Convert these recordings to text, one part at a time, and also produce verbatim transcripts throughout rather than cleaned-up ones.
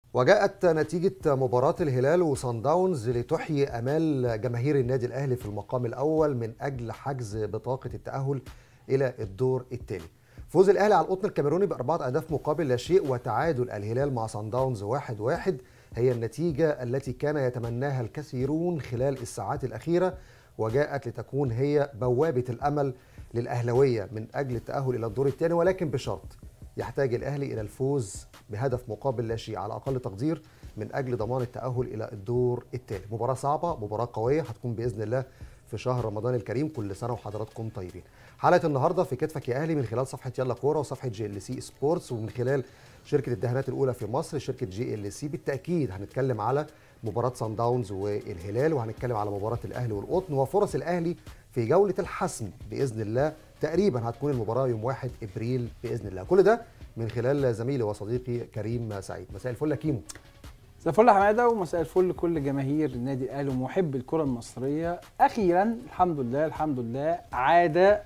وجاءت نتيجة مباراة الهلال وصن داونز لتحيي آمال جماهير النادي الأهلي في المقام الأول من أجل حجز بطاقة التأهل إلى الدور التالي. فوز الأهلي على القطن الكاميروني بأربعة أهداف مقابل لا شيء، وتعادل الهلال مع صن داونز واحد واحد هي النتيجة التي كان يتمناها الكثيرون خلال الساعات الأخيرة، وجاءت لتكون هي بوابة الأمل للأهلوية من أجل التأهل إلى الدور الثاني، ولكن بشرط يحتاج الأهلي إلى الفوز بهدف مقابل لا شيء على أقل تقدير من أجل ضمان التأهل إلى الدور التالي. مباراة صعبة، مباراة قوية، هتكون بإذن الله في شهر رمضان الكريم. كل سنة وحضراتكم طيبين. حلقة النهاردة في كتفك يا أهلي من خلال صفحة يلا كورة وصفحة جي ال سي سبورتس، ومن خلال شركة الدهانات الأولى في مصر شركة جي ال سي. بالتأكيد هنتكلم على مباراة صن داونز والهلال، وهنتكلم على مباراة الأهلي والقطن وفرص الأهلي في جولة الحسم بإذن الله. تقريبا هتكون المباراة يوم واحد إبريل بإذن الله. كل ده من خلال زميلي وصديقي كريم سعيد. مساء الفل يا كيمو. مساء الفل يا حماده، ومساء الفل لكل جماهير النادي الاهلي ومحب الكره المصريه. اخيرا الحمد لله الحمد لله عاد آه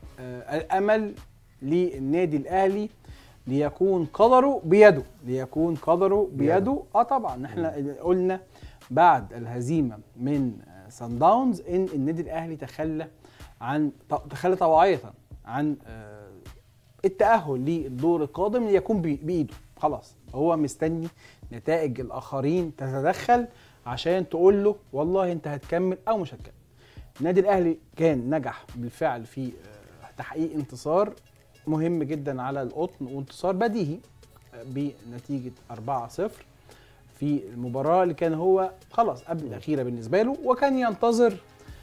الامل للنادي الاهلي ليكون قدره بيده ليكون قدره بيده اه طبعا احنا قلنا بعد الهزيمه من صن داونز ان النادي الاهلي تخلى عن تخلى طوعيه عن آه التأهل للدور القادم ليكون بإيده. خلاص هو مستني نتائج الآخرين تتدخل عشان تقول له والله أنت هتكمل أو مش هتكمل. النادي الأهلي كان نجح بالفعل في تحقيق انتصار مهم جدا على القطن، وانتصار بديهي بنتيجة أربعة صفر في المباراة اللي كان هو خلاص قبل الأخيرة بالنسبة له، وكان ينتظر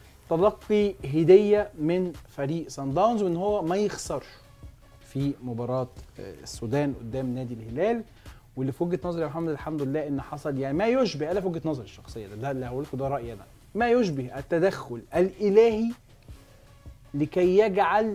تلقي هدية من فريق صن داونز وإن هو ما يخسرش في مباراة السودان قدام نادي الهلال. واللي في وجهة نظري يا محمد الحمد لله ان حصل يعني ما يشبه، انا في وجهة نظري الشخصية ده, ده اللي هقول لكم، ده رأيي انا، ما يشبه التدخل الإلهي لكي يجعل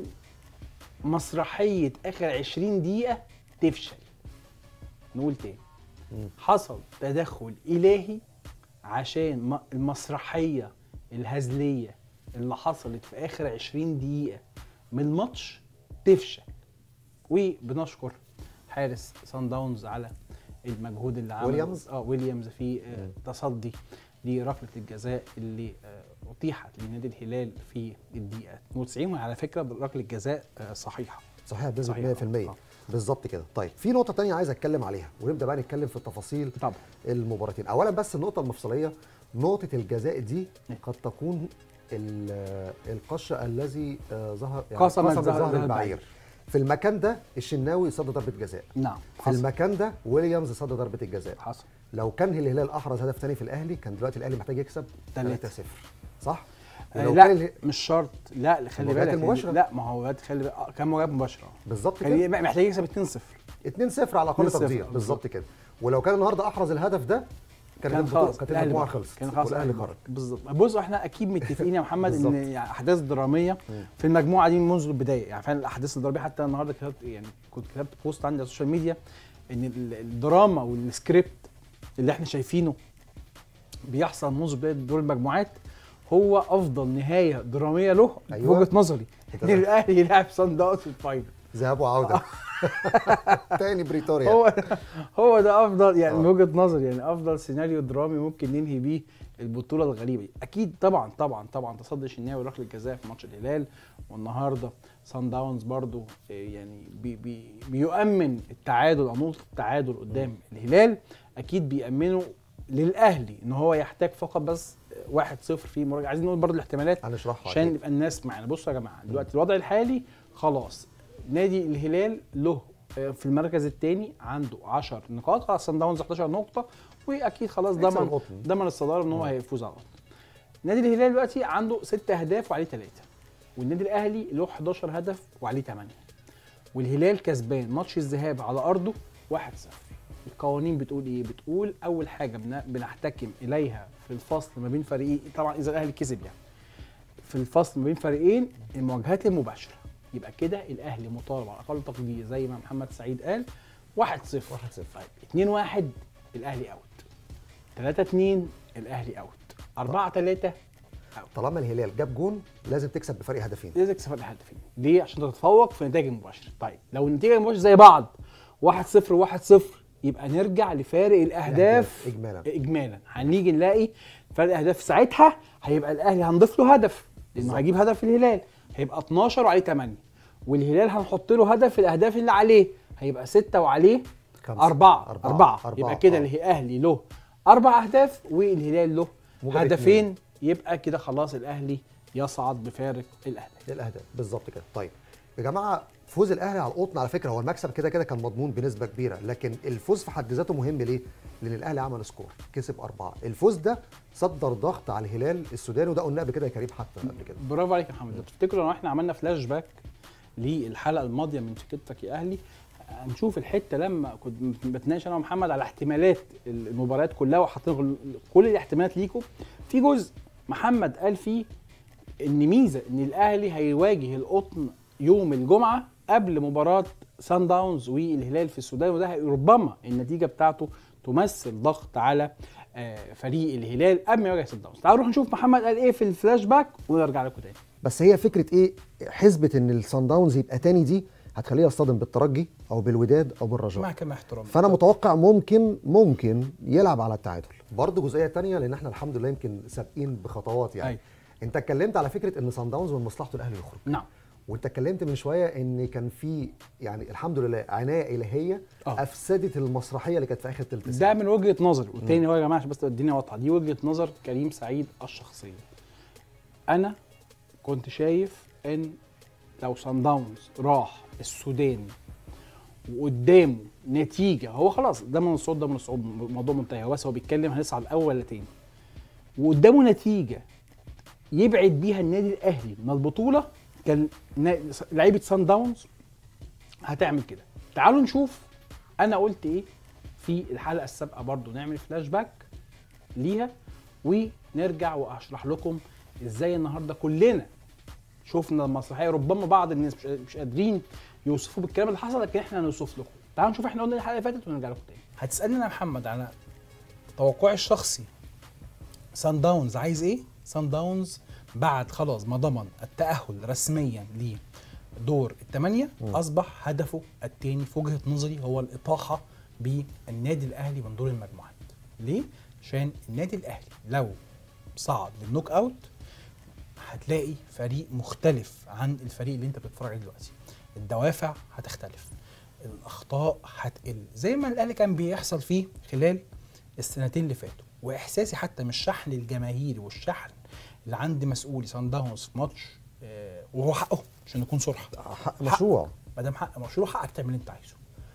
مسرحية آخر عشرين دقيقة تفشل. نقول تاني، حصل تدخل إلهي عشان المسرحية الهزلية اللي حصلت في آخر عشرين دقيقة من الماتش تفشل. وبنشكر حارس صن داونز على المجهود اللي عمله ويليامز اه ويليامز في آه تصدي لركله الجزاء اللي آه اتيحت لنادي الهلال في الدقيقه اثنين وتسعين، وعلى فكره ركله الجزاء آه صحيحه صحيح بنسبه مية في المية. آه. بالظبط كده. طيب في نقطه ثانيه عايز اتكلم عليها ونبدا بقى نتكلم في التفاصيل طبعا المباراتين. اولا بس النقطه المفصليه، نقطه الجزاء دي قد تكون القش الذي آه ظهر يعني قسم ظهر البعير. في المكان ده الشناوي صد ضربه جزاء. نعم. في المكان ده ويليامز صد ضربه الجزاء. حصل. لو كان الهلال احرز هدف ثاني في الاهلي كان دلوقتي الاهلي محتاج يكسب ثلاثة صفر، صح؟ آه لا اله... مش شرط، لا خلي بالك المباشرة. لا ما هو خلي بالك كان مواجهه مباشره بالظبط كده، محتاج يكسب اتنين صفر اتنين صفر على اقل تقدير بالظبط كده. ولو كان النهارده احرز الهدف ده كان خلاص كانت المجموعه خلصت، كان خلاص الاهلي خرج. بالظبط. بص احنا اكيد متفقين يا محمد ان يعني احداث دراميه في المجموعه دي منذ البدايه، يعني فعلا الاحداث الدراميه. حتى النهارده كتبت يعني كنت كتبت بوست عندي على السوشيال ميديا ان الدراما والسكريبت اللي احنا شايفينه بيحصل منذ بدايه دور المجموعات هو افضل نهايه دراميه له. أيوة. في وجهه نظري ان الاهلي يلعب صن داونز في الفاينل ذهاب وعوده تاني بريتوريا. هو هو ده افضل يعني من وجهه نظري، يعني افضل سيناريو درامي ممكن ننهي بيه البطوله الغريبه دي. اكيد طبعا طبعا طبعا تصدي الشناوي وركله الجزاء في ماتش الهلال، والنهارده صن داونز برضو يعني بي بي بيؤمن التعادل او نقطه التعادل قدام الهلال. اكيد بيأمنوا للاهلي ان هو يحتاج فقط بس واحد صفر في مراجعه. عايزين نقول برضو الاحتمالات عشان يبقى الناس معانا. بصوا يا جماعه دلوقتي الوضع الحالي خلاص نادي الهلال له في المركز الثاني عنده عشر نقاط، على صن داونز احداشر نقطه، واكيد خلاص ضمن ضمن الصداره ان هو هيفوز على القطن. نادي الهلال دلوقتي عنده ست اهداف وعليه ثلاثه، والنادي الاهلي له احداشر هدف وعليه ثمانية، والهلال كسبان ماتش الذهاب على ارضه واحد صفر. القوانين بتقول ايه؟ بتقول اول حاجه بنحتكم اليها في الفصل ما بين فريقين، طبعا اذا الاهلي كسب يعني في الفصل ما بين فريقين المواجهات المباشره. يبقى كده الاهلي مطالب على اقل تقدير زي ما محمد سعيد قال واحد صفر. واحد صفر. طيب اتنين واحد الاهلي اوت، ثلاثة اتنين الاهلي اوت، أربعة ثلاثة اوت. طالما الهلال جاب جون لازم تكسب بفرق هدفين. لازم تكسب بفرق هدفين. ليه؟ عشان تتفوق في النتائج المباشره. طيب لو النتيجه المباشره زي بعض واحد صفر واحد صفر يبقى نرجع لفارق الاهداف اجمالا اجمالا هنيجي نلاقي فرق الاهداف ساعتها هيبقى الاهلي هنضيف له هدف لانه هيجيب هدف الهلال هيبقى اتناشر وعليه تمانية، والهلال هنحط له هدف الاهداف اللي عليه هيبقى ستة وعليه أربعة أربعة, أربعة. أربعة. يبقى كده الاهلي له اربع اهداف والهلال له هدفين، يبقى كده خلاص الاهلي يصعد بفارق الاهداف الاهداف بالظبط كده. طيب يا جماعه، فوز الاهلي على القطن على فكره هو المكسب كده كده كان مضمون بنسبه كبيره، لكن الفوز في حد ذاته مهم ليه؟ لان الاهلي عمل سكور كسب اربعه، الفوز ده صدر ضغط على الهلال السوداني، وده قلنا قبل كده يا كريم حتى قبل كده. برافو عليك يا محمد. لو تفتكروا لو احنا عملنا فلاش باك للحلقه الماضيه من تيكتك يا اهلي هنشوف الحته لما كنت بتناقش انا ومحمد على احتمالات المباريات كلها وحاطين كل الاحتمالات ليكم، في جزء محمد قال فيه ان ميزه ان الاهلي هيواجه القطن يوم الجمعه قبل مباراه سان داونز والهلال في السودان، وده ربما النتيجه بتاعته تمثل ضغط على فريق الهلال قبل ما يواجه سان داونز. تعالوا نروح نشوف محمد قال ايه في الفلاش باك ونرجع لكم تاني. بس هي فكره ايه؟ حسبه ان السان داونز يبقى تاني دي هتخليه يصطدم بالترجي او بالوداد او بالرجاء مع كامل احترامي، فانا متوقع ممكن ممكن يلعب على التعادل. برضه جزئيه تانية لان احنا الحمد لله يمكن سابقين بخطوات يعني. أي. انت اتكلمت على فكره ان سان داونز من مصلحته الاهلي يخرج. نعم. وانت اتكلمت من شويه ان كان في يعني الحمد لله عنايه الهيه أوه. افسدت المسرحيه اللي كانت في اخر ثلث ساعه. ده من وجهه نظري، والتاني هو يا جماعه عشان بس الدنيا واضحه، دي وجهه نظر كريم سعيد الشخصيه. انا كنت شايف ان لو سان داونز راح السودان وقدامه نتيجه، هو خلاص ده من الصعود ده من الصعود الموضوع منتهي، هو بس هو بيتكلم هنصعد اول ولا تاني، وقدامه نتيجه يبعد بيها النادي الاهلي من البطوله، كان لعيبه سان داونز هتعمل كده. تعالوا نشوف انا قلت ايه في الحلقه السابقه، برضو نعمل فلاش باك ليها ونرجع واشرح لكم ازاي النهارده كلنا شفنا المسرحيه. ربما بعض الناس مش مش قادرين يوصفوا بالكلام اللي حصل، لكن احنا هنوصف لكم. تعالوا نشوف احنا قلنا الحلقه اللي فاتت ونرجع لكم تاني. هتسالني انا يا محمد على توقعي الشخصي سان داونز عايز ايه؟ سان داونز بعد خلاص ما ضمن التأهل رسميا لدور الثمانية أصبح هدفه الثاني في وجهة نظري هو الإطاحة بالنادي الأهلي من دور المجموعات. ليه؟ عشان النادي الأهلي لو صعد للنوك أوت هتلاقي فريق مختلف عن الفريق اللي انت بتتفرج عليه دلوقتي، الدوافع هتختلف، الأخطاء هتقل زي ما الأهلي كان بيحصل فيه خلال السنتين اللي فاتوا. وإحساسي حتى من الشحن الجماهيري والشحن اللي عند مسؤولي سان داونز في ماتش آه وهو حقه عشان نكون صراحه، حق مشروع، ما دام حق مشروع حقك تعمل اللي انت عايزه.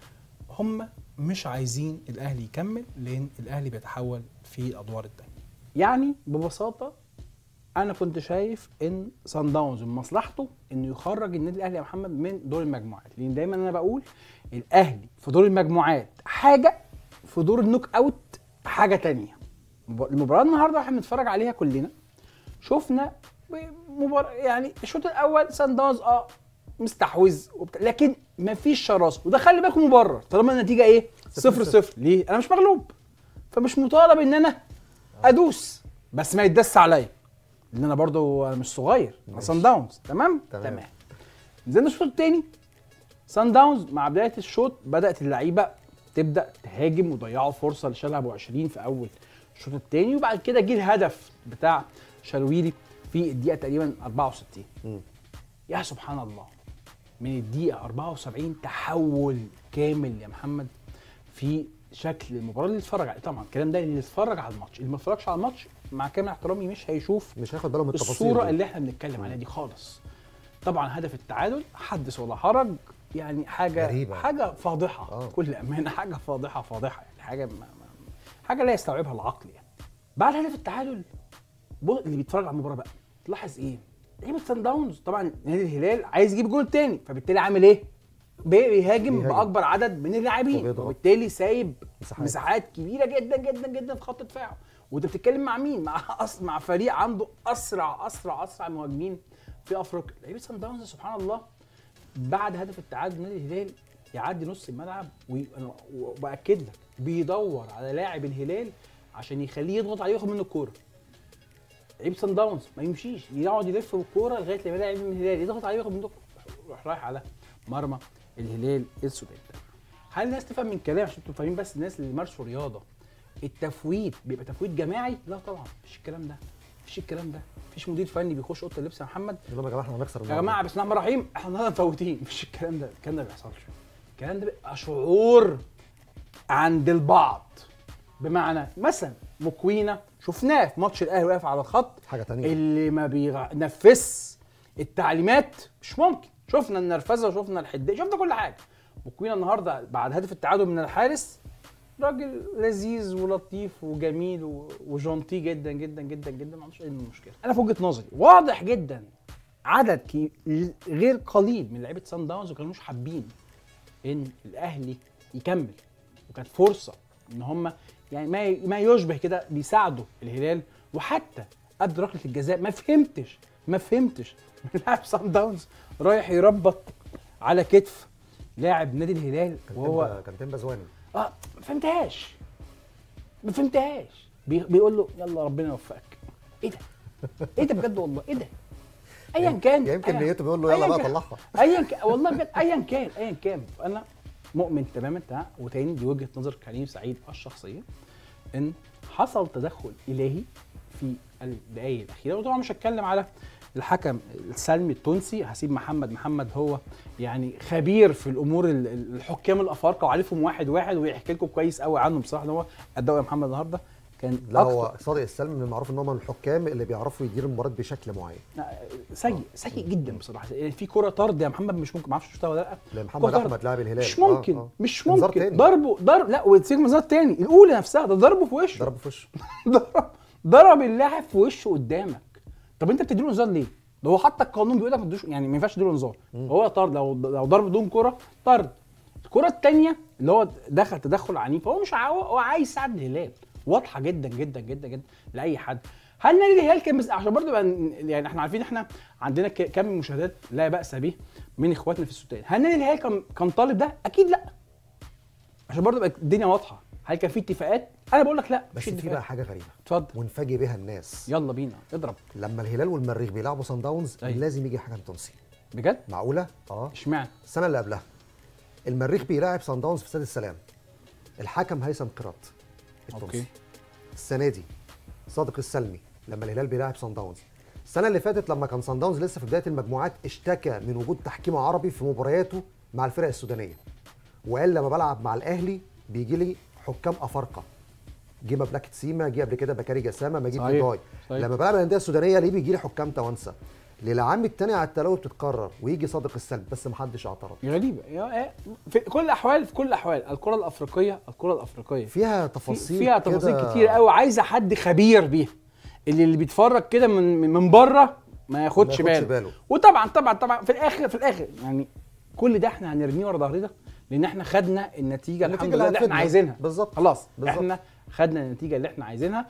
هم مش عايزين الاهلي يكمل لان الاهلي بيتحول في الادوار الثانيه. يعني ببساطه انا كنت شايف ان سان داونز من مصلحته انه يخرج النادي الاهلي يا محمد من دور المجموعات، لان دايما انا بقول الاهلي في دور المجموعات حاجه، في دور النوك اوت حاجه ثانيه. المباراه النهارده احنا بنتفرج عليها كلنا شفنا مباراة يعني الشوط الاول سان داونز اه مستحوذ لكن مفيش شراسه، وده خلي بالكم مبرر طالما النتيجه ايه؟ صفر صفر. ليه؟ انا مش مغلوب فمش مطالب ان انا ادوس، بس ما يتدس عليا لان انا برضو مش صغير، انا سان داونز. تمام تمام. نزلنا الشوط الثاني، سان داونز مع بدايه الشوط بدات اللعيبه تبدا تهاجم وضيعوا فرصه لشالها ابو عشرين في اول الشوط الثاني، وبعد كده جه الهدف بتاع شلويلي في الدقيقه تقريبا أربعة وستين. م. يا سبحان الله، من الدقيقه أربعة وسبعين تحول كامل يا محمد في شكل المباراه. اللي اتفرج عليه طبعا الكلام ده اللي اتفرج على الماتش، اللي ما اتفرجش على الماتش مع كامل احترامي مش هيشوف، مش هياخد باله من التفاصيل الصوره دي اللي احنا بنتكلم عليها دي خالص. طبعا هدف التعادل حدث ولا حرج، يعني حاجه غريبة. حاجه فاضحه آه. كل امانه، حاجه فاضحه فاضحه يعني حاجه ما ما حاجه لا يستوعبها العقل يعني. بعد هدف التعادل اللي بيتفرج على المباراه بقى تلاحظ ايه؟ لعيبه سان داونز طبعا نادي الهلال عايز يجيب جول تاني، فبالتالي عامل ايه؟ بيهاجم, بيهاجم باكبر عدد من اللاعبين، وبالتالي سايب مساحات. مساحات كبيره جدا جدا جدا في خط دفاعه. وانت بتتكلم مع مين؟ مع أص... مع فريق عنده اسرع اسرع اسرع مهاجمين في افريقيا. لعيبه سان داونز سبحان الله بعد هدف التعادل نادي الهلال يعدي نص الملعب، وباكد لك بيدور على لاعب الهلال عشان يخليه يضغط عليه وياخد منه الكوره. لعيب سان داونز ما يمشيش، يقعد يلف بالكوره لغايه لما يلاقي من الهلال يضغط عليه وياخد منه، يروح رايح على مرمى الهلال السوداني. هل الناس تفهم من كلام عشان تبقوا فاهمين؟ بس الناس اللي بيمارسوا رياضه التفويت بيبقى تفويت جماعي؟ لا طبعا مفيش الكلام ده، مفيش الكلام ده، مفيش مدير فني بيخش اوضه اللبس يا محمد يقول لهم يا جماعه احنا هنكسر يا جماعه بسم الله الرحمن الرحيم احنا النهارده مفوتين، مفيش الكلام ده، الكلام ده ما بيحصلش. الكلام ده بيبقى شعور عند البعض. بمعنى مثلا مكوينه شفناه في ماتش الاهلي واقف على الخط حاجه ثانيه اللي ما بينفذش التعليمات مش ممكن. شفنا النرفزه وشفنا الحديه، شفنا كل حاجه. مكوينه النهارده بعد هدف التعادل من الحارس راجل لذيذ ولطيف وجميل وجونتي جدا جدا جدا جدا، ما عندوش اي مشكله. انا في وجهه نظري واضح جدا عدد كي غير قليل من لعيبه سان داونز ما كانوش حابين ان الاهلي يكمل، وكانت فرصه ان هم يعني ما ما يشبه كده بيساعدوا الهلال. وحتى قبل ركله الجزاء ما فهمتش ما فهمتش لاعب سان داونز رايح يربط على كتف لاعب نادي الهلال وهو كان تيمبا زواني. اه ما فهمتهاش ما فهمتهاش بي... بيقول له يلا ربنا يوفقك. ايه ده؟ ايه ده بجد والله؟ ايه ده؟ ايا كان يمكن نيته بيقول له يلا بقى طلعها. ايا كان والله بجد ايا كان ايا كان انا مؤمن تماما تمام. وتاني دي وجهه نظر كريم سعيد الشخصيه ان حصل تدخل الهي في الدقائق الاخيره. وطبعا مش هتكلم على الحكم السلمي التونسي، هسيب محمد محمد هو يعني خبير في الامور الحكام الافارقه وعارفهم واحد واحد ويحكي لكم كويس قوي عنهم بصراحه. ان هو اداء يا محمد النهارده كان لا هو صادق السلمي من المعروف ان هو من الحكام اللي بيعرفوا يديروا المباراه بشكل معين. سيء سيء جدا بصراحه. يعني في كره طرد يا محمد مش ممكن، ما اعرفش شفتها ولا لا. لمحمد احمد لاعب الهلال مش ممكن آه آه. انذار مش ممكن تاني. ضربه ضرب لا وتسيب انذار تاني. الاولى نفسها ده ضربه في وشه ضربه في وشه ضرب ضرب اللاعب في وشه قدامك. طب انت بتديله انذار ليه؟ ده هو حتى القانون بيقول لك ما تدوش، يعني ما ينفعش تديله انذار. هو طرد، لو لو ضرب بدون كره طرد. الكره الثانيه اللي هو دخل تدخل عنيف، هو مش عاو... هو عايز يساعد الهلال، واضحه جدا جدا جدا جدا لاي حد. هل نادي الهلال كان بس... عشان برضه يعني احنا عارفين احنا عندنا ك... كم مشاهدات لا باس به من اخواتنا في السودان. هل نادي الهلال كان كان طالب ده؟ اكيد لا. عشان برضه يبقى الدنيا واضحه. هل كان في اتفاقات؟ انا بقول لك لا. بس في بقى حاجه غريبه اتفضل ونفاجئ بيها الناس. يلا بينا اضرب. لما الهلال والمريخ بيلعبوا سان داونز أيوة. لازم يجي حكم تونسي. بجد؟ معقوله؟ اه اشمعنى؟ السنه اللي قبلها المريخ بيلاعب سان داونز في استاد السلام، الحكم هيثم قراط التونسي. اوكي. السنه دي صادق السلمي لما الهلال بيلاعب سان داونز. السنه اللي فاتت لما كان سان داونز لسه في بدايه المجموعات اشتكى من وجود تحكيم عربي في مبارياته مع الفرق السودانيه، وقال لما بلعب مع الاهلي بيجي لي حكام افارقه. جه مبلكه سيما، جه قبل كده بكاري جسامه، مجيد بوضاي. لما بلعب الانديه السودانيه ليه بيجي لي حكام توانسه؟ للعام الثاني على التلاوه بتتكرر ويجي صادق السلم بس ما حدش اعترض. غريبه في كل الاحوال. في كل الاحوال الكره الافريقيه الكره الافريقيه فيها تفاصيل فيها تفاصيل كتير قوي، عايزه حد خبير بيها. اللي اللي بيتفرج كده من من بره ما ياخدش باله. باله. وطبعا طبعا طبعا في الاخر في الاخر يعني كل ده احنا هنرميه ورا ظهرنا لان احنا خدنا النتيجه الحمد لله اللي احنا عايزينها. بالظبط خلاص بالزبط. احنا خدنا النتيجه اللي احنا عايزينها.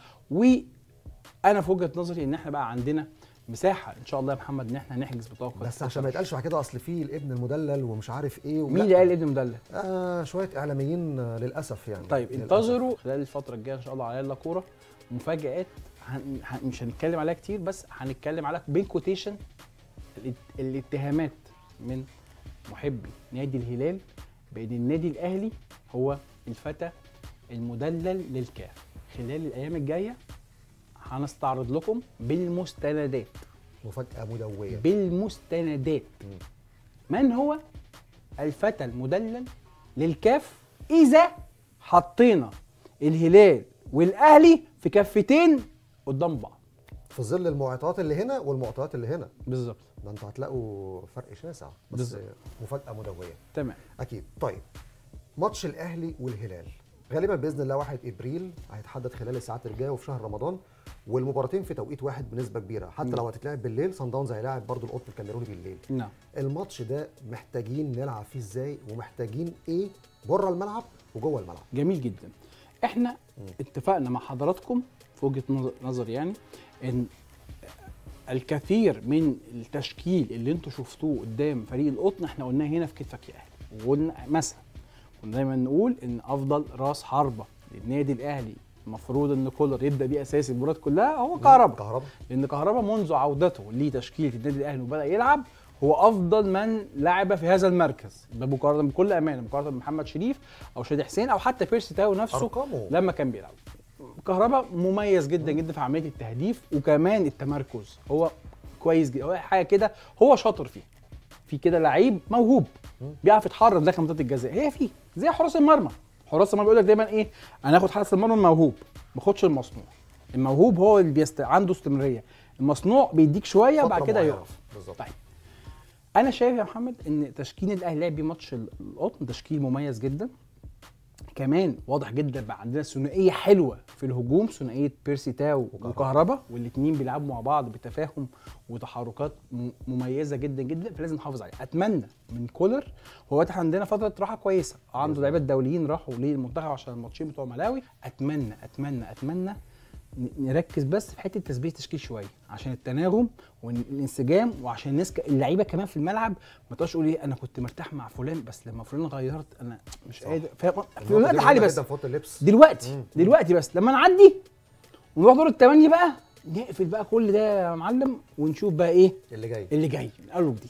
وانا في وجهه نظري ان احنا بقى عندنا مساحه ان شاء الله يا محمد ان احنا نحجز بطاقه. بس عشان ما يتقالش بعد كده اصل في الابن المدلل ومش عارف ايه. مين اللي قال الابن المدلل؟ آه شويه اعلاميين للاسف يعني. طيب انتظروا خلال الفتره الجايه ان شاء الله على يلا كوره مفاجآت هن... هن... مش هنتكلم عليها كتير، بس هنتكلم على بين كوتيشن الاتهامات من محبي نادي الهلال بان النادي الاهلي هو الفتى المدلل للكاف. خلال الايام الجايه هنستعرض لكم بالمستندات مفاجاه مدويه بالمستندات من هو الفتى المدلل للكاف اذا حطينا الهلال والاهلي في كفتين قدام بعض في ظل المعطيات اللي هنا والمعطيات اللي هنا. بالظبط. ده انتوا هتلاقوا فرق شاسع بس بالزبط. مفاجاه مدويه تمام اكيد. طيب ماتش الاهلي والهلال غالبا باذن الله واحد ابريل هيتحدد خلال الساعات الجايه وفي شهر رمضان، والمباراتين في توقيت واحد بنسبه كبيره. حتى م. لو هتتلعب بالليل سان داونز هيلاعب برضه القطن الكاميروني بالليل. نعم. الماتش ده محتاجين نلعب فيه ازاي ومحتاجين ايه بره الملعب وجوه الملعب؟ جميل جدا. احنا م. اتفقنا مع حضراتكم في وجهه نظر يعني ان الكثير من التشكيل اللي انتم شفتوه قدام فريق القطن احنا قلناه هنا في كتفك يا اهلي. وقلنا مثلا كنا دايما نقول ان افضل راس حربه للنادي الاهلي المفروض ان كولر يبدا بيه اساسي المباريات كلها هو كهربا. كهربا لان كهربا منذ عودته لتشكيله النادي الاهلي وبدا يلعب هو افضل من لعب في هذا المركز بمقارنه بكل امانه، مقارنه بمحمد شريف او شادي حسين او حتى بيرسي تاو نفسه أرقامه. لما كان بيلعب. كهربا مميز جدا جدا في عمليه التهديف وكمان التمركز، هو كويس جدا، هو حاجه كده هو شاطر فيها. في كده لعيب موهوب بيعرف يتحرك داخل منطقه الجزاء، هي فيه زي حراس المرمى. حراس المرمى بيقول لك دايما ايه؟ انا هاخد حارس المرمى الموهوب ما باخدش المصنوع. الموهوب هو اللي بيست... عنده استمراريه، المصنوع بيديك شويه وبعد كده يقف. بالظبط. طيب انا شايف يا محمد ان تشكيل الاهلي لعب بيه ماتش القطن تشكيل مميز جدا. كمان واضح جدا بقى عندنا ثنائيه حلوه في الهجوم، ثنائيه بيرسي تاو وكهربا، والاثنين بيلعبوا مع بعض بتفاهم وتحركات مميزه جدا جدا، فلازم نحافظ عليها. اتمنى من كولر، هو احنا عندنا فتره راحه كويسه، عنده لعيبه دوليين راحوا للمنتخب عشان الماتشين بتوع ملاوي. اتمنى اتمنى اتمنى نركز بس في حته تثبيت التشكيل شويه عشان التناغم والانسجام، وعشان الناس اللعيبه كمان في الملعب ما تقعدش تقول ايه انا كنت مرتاح مع فلان بس لما فلان غيرت انا مش قادر. في الوقت الحالي بس دلوقتي مم. دلوقتي بس لما نعدي ونروح دور الثمانيه بقى نقفل بقى كل ده يا معلم ونشوف بقى ايه اللي جاي اللي جاي من اول وجديد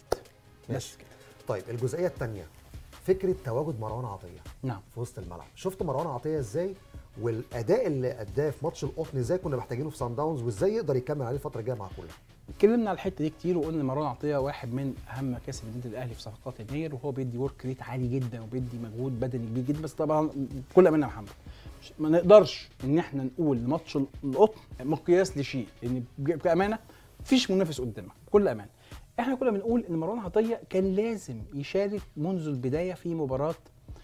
بس كده. طيب الجزئيه الثانيه فكره تواجد مروان عطيه نعم في وسط الملعب، شفت مروان عطيه ازاي والاداء اللي اداه في ماتش القطن ازاي كنا محتاجينه في سان داونز وازاي يقدر يكمل عليه الفتره الجايه مع كولر؟ اتكلمنا على الحته دي كتير وقلنا مروان عطيه واحد من اهم مكاسب النادي الاهلي في صفقات يناير، وهو بيدي ورك ريت عالي جدا وبيدي مجهود بدني كبير جدا. بس طبعا بكل امانه يا محمد ما نقدرش ان احنا نقول ماتش القطن مقياس لشيء، لان بامانه مفيش منافس قدامك بكل امانه. احنا كنا بنقول ان مروان عطيه كان لازم يشارك منذ البدايه في مباراه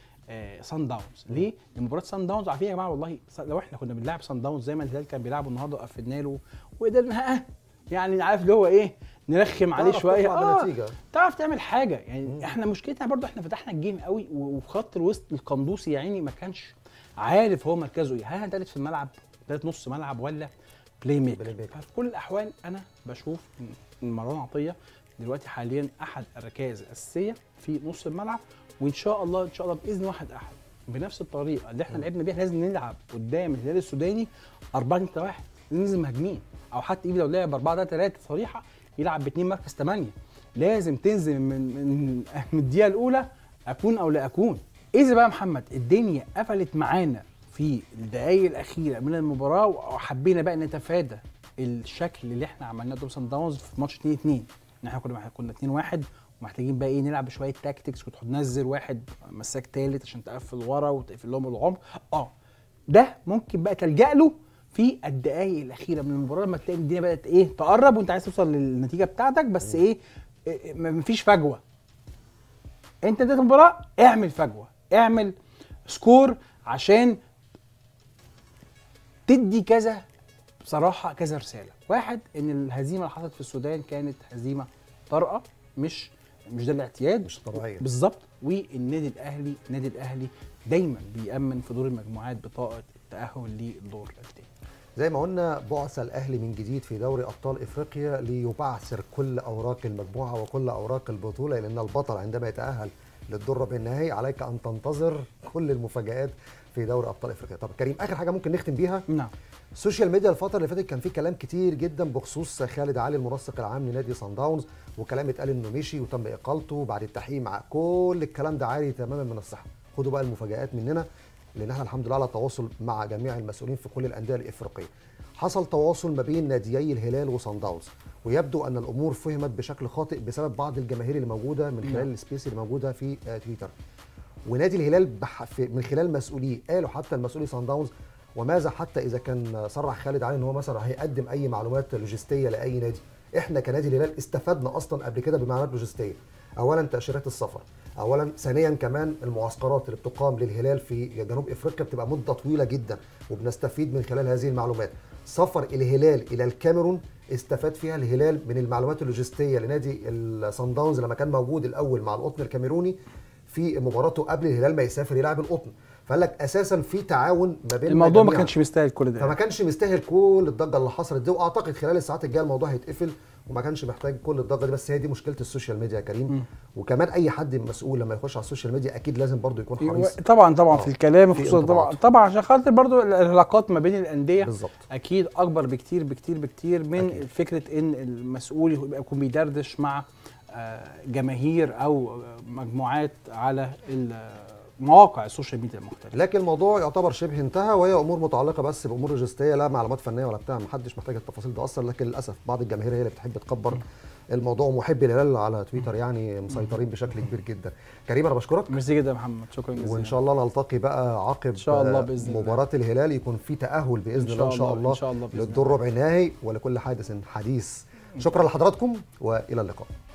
آه سان داونز. ليه؟ مباراه سان داونز عارفين يا جماعه والله لو احنا كنا بنلعب سان داونز زي ما الهلال كان بيلعبوا النهارده وقفلنا له وقدرنا اه يعني عارف اللي هو ايه نرخم عليه شويه اه تعرف تعمل حاجه يعني. مم. احنا مشكلتنا برضو احنا فتحنا الجيم قوي وفي خط الوسط القندوسي يا عيني ما كانش عارف هو مركزه ايه، هل ثالث في الملعب ثالث نص ملعب ولا بلاي ميكر. ففي كل الاحوال انا بشوف ان مروان عطيه دلوقتي حاليا احد الركائز الاساسيه في نص الملعب، وان شاء الله ان شاء الله باذن واحد احد بنفس الطريقه اللي احنا لعبنا بيها لازم نلعب قدام الهلال السوداني أربعة اتنين واحد، ننزل مهاجمين او حتى لو لعب أربعة تلاتة تلاتة صريحه يلعب باثنين مركز ثمانية. لازم تنزل من من من الدقيقه الاولى اكون او لا اكون. اذا بقى محمد الدنيا قفلت معانا في الدقائق الاخيره من المباراه وحبينا بقى نتفادى الشكل اللي احنا عملناه ضد سان داونز في ماتش اتنين اتنين ان احنا كنا كنا اتنين واحد ومحتاجين بقى ايه نلعب بشويه تاكتكس وتنزل واحد مساك ثالث عشان تقفل ورا وتقفل لهم العمق. اه ده ممكن بقى تلجأ له في الدقائق الاخيره من المباراه لما تلاقي الدنيا بدات ايه تقرب وانت عايز توصل للنتيجه بتاعتك بس ايه, إيه مفيش فجوه. انت بدايه المباراه اعمل فجوه، اعمل سكور عشان تدي كذا بصراحه كذا رساله. واحد ان الهزيمه اللي حصلت في السودان كانت هزيمه طارئه مش مش ده الاعتياد مش طبيعيه بالظبط. والنادي الاهلي النادي الاهلي دايما بيأمن في دور المجموعات بطاقه التأهل للدور الثاني. زي ما قلنا بعث الاهلي من جديد في دوري ابطال افريقيا ليبعثر كل اوراق المجموعه وكل اوراق البطوله، لان البطل عندما يتأهل للدور ربع النهائي عليك ان تنتظر كل المفاجآت في دوري ابطال افريقيا. طب كريم اخر حاجه ممكن نختم بيها. نعم. السوشيال ميديا الفتره اللي فاتت كان في كلام كتير جدا بخصوص خالد علي المنسق العام لنادي سان داونز، وكلام اتقال انه مشي وتم اقالته بعد التحقيق مع كل الكلام ده عاري تماما من الصحه. خدوا بقى المفاجآت مننا لان احنا الحمد لله على تواصل مع جميع المسؤولين في كل الانديه الافريقيه. حصل تواصل ما بين ناديي الهلال وصن داونز، ويبدو ان الامور فهمت بشكل خاطئ بسبب بعض الجماهير اللي موجوده من خلال السبيس اللي موجوده في تويتر. ونادي الهلال من خلال مسؤوليه قالوا حتى المسؤولي صن داونز وماذا حتى اذا كان صرح خالد علي ان هو مثلا هيقدم اي معلومات لوجستيه لاي نادي. احنا كنادي الهلال استفدنا اصلا قبل كده بمعلومات لوجستيه. اولا تاشيرات السفر، اولا ثانيا كمان المعسكرات اللي بتقام للهلال في جنوب افريقيا بتبقى مده طويله جدا وبنستفيد من خلال هذه المعلومات. سفر الهلال الى الكاميرون استفاد فيها الهلال من المعلومات اللوجستيه لنادي الصن داونز لما كان موجود الاول مع القطن الكاميروني في مباراته قبل الهلال ما يسافر يلعب القطن. فقال لك اساسا في تعاون ما بين الموضوع ما كانش مستاهل كل ده، فما كانش مستاهل كل الضجه اللي حصلت دي. واعتقد خلال الساعات الجايه الموضوع هيتقفل وما كانش محتاج كل الضجه دي. بس هي دي مشكله السوشيال ميديا يا كريم. م. وكمان اي حد مسؤول لما يخش على السوشيال ميديا اكيد لازم برضو يكون حريص طبعا طبعا في الكلام خصوصا طبعا طبعا عشان خاطر برضو العلاقات ما بين الانديه بالظبط اكيد اكبر بكتير بكتير بكتير من أكيد. فكره ان المسؤول يبقى يكون بيدردش مع جماهير او مجموعات على مواقع السوشيال ميديا المختلفه. لكن الموضوع يعتبر شبه انتهى، وهي امور متعلقه بس بامور لوجستيه، لا معلومات فنيه ولا بتاع، محدش محتاج التفاصيل دي اصلا. لكن للاسف بعض الجماهير هي اللي بتحب تكبر الموضوع، محبي الهلال على تويتر يعني مسيطرين بشكل كبير جدا. كريم انا بشكرك. ميرسي جدا يا محمد، شكرا جزيلا. وان شاء الله نلتقي بقى عقب ان شاء الله باذن الله مباراه الهلال، يكون في تاهل باذن الله ان شاء الله, إن شاء الله للدور ربع النهائي، ولكل حادث حديث. شكرا لحضراتكم والى اللقاء.